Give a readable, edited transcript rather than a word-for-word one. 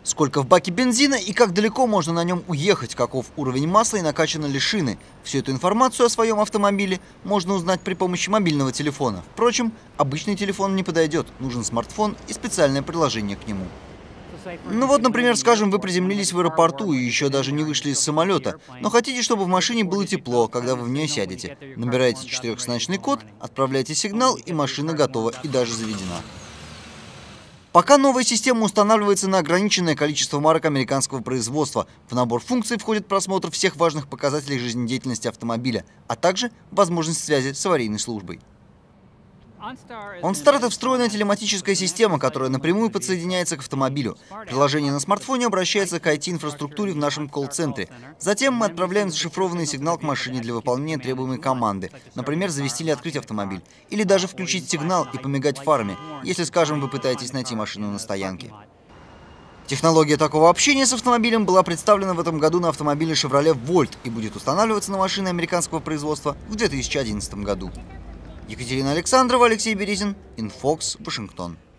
Сколько в баке бензина и как далеко можно на нем уехать, каков уровень масла и накачаны ли шины. Всю эту информацию о своем автомобиле можно узнать при помощи мобильного телефона. Впрочем, обычный телефон не подойдет, нужен смартфон и специальное приложение к нему. Ну вот, например, скажем, вы приземлились в аэропорту и еще даже не вышли из самолета, но хотите, чтобы в машине было тепло, когда вы в нее сядете. Набираете четырехзначный код, отправляете сигнал, и машина готова и даже заведена. Пока новая система устанавливается на ограниченное количество марок американского производства, в набор функций входит просмотр всех важных показателей жизнедеятельности автомобиля, а также возможность связи с аварийной службой. OnStar — это встроенная телематическая система, которая напрямую подсоединяется к автомобилю. Приложение на смартфоне обращается к IT-инфраструктуре в нашем колл-центре. Затем мы отправляем зашифрованный сигнал к машине для выполнения требуемой команды, например, завести или открыть автомобиль, или даже включить сигнал и помигать фарами, если, скажем, вы пытаетесь найти машину на стоянке. Технология такого общения с автомобилем была представлена в этом году на автомобиле Chevrolet Volt и будет устанавливаться на машины американского производства в 2011 году. Екатерина Александрова, Алексей Березин, Инфокс, Вашингтон.